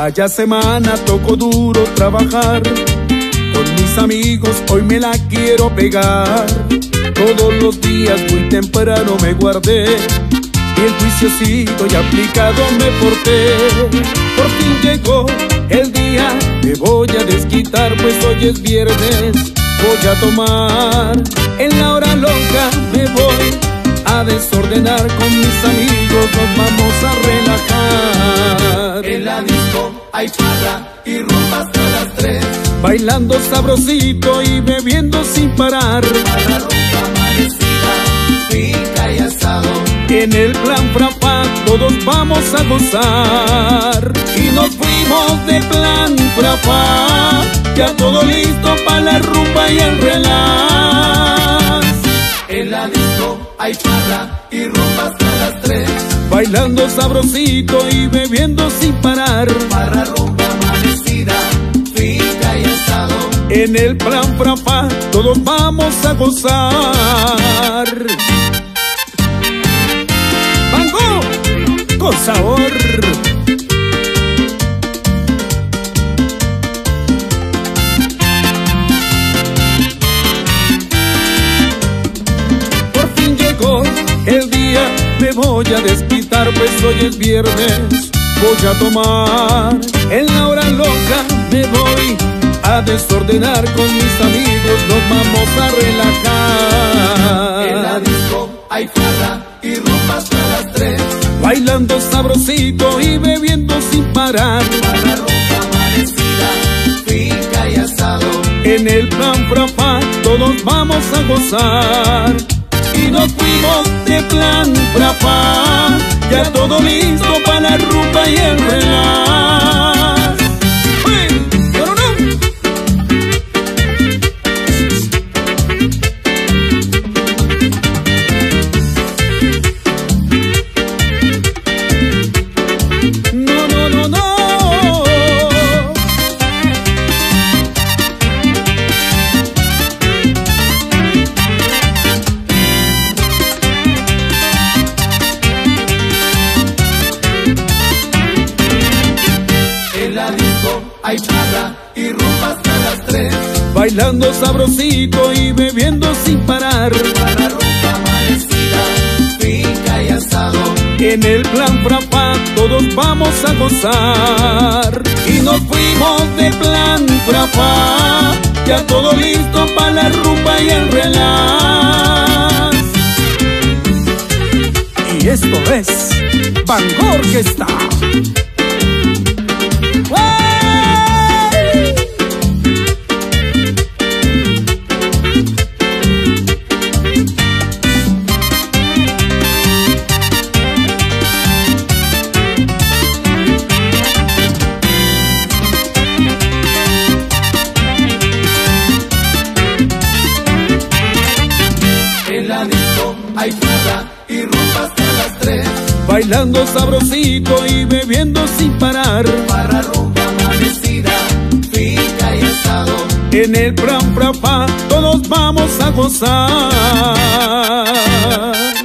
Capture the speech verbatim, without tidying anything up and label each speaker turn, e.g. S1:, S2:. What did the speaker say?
S1: Vaya semana, tocó duro trabajar. Con mis amigos hoy me la quiero pegar. Todos los días muy temprano me guardé, bien juiciosito y aplicado me porté. Por fin llegó el día, me voy a desquitar, pues hoy es viernes, voy a tomar. En la hora loca me voy a desordenar, con mis amigos nos vamos a relajar.
S2: En la disco hay farra y rumba hasta las tres,
S1: bailando sabrosito y bebiendo sin parar.
S2: Para rumba amanecida, pica y asado.
S1: En el plan frapá todos vamos a gozar. Y nos fuimos de plan frapá, ya todo listo para la rumba y el relax.
S2: En la disco hay farra y rumba hasta las tres,
S1: bailando sabrosito y bebiendo sin parar.
S2: Para rumba amanecida, pica y asado.
S1: En el plan frapá todos vamos a gozar. ¡Bango! Con sabor. Por fin llegó el día, me voy a desquitar, pues hoy es viernes, voy a tomar. En la hora loca me voy a desordenar, con mis amigos nos vamos a relajar.
S2: En la disco hay farra y rumba hasta las tres,
S1: bailando sabrosito y bebiendo sin parar.
S2: Para rumba amanecida, pica y asado.
S1: En el plan frapá todos vamos a gozar. Y nos fuimos de plan frapá, ya todo listo para la rumba y el relax. ¡Hey! ¡Pero no! No, no, no, no.
S2: Hay farra y rumba hasta las tres,
S1: bailando sabrosito y bebiendo sin parar.
S2: Para rumba amanecida, pica y asado.
S1: En el plan frapá todos vamos a gozar. Y nos fuimos de plan frapá, ya todo listo para la rumba y el relax. Y esto es Bango Orquesta.
S2: Hay farra y rumba hasta las tres,
S1: bailando sabrosito y bebiendo sin parar.
S2: Para rumba amanecida, pica y asado.
S1: En el plan frapá todos vamos a gozar.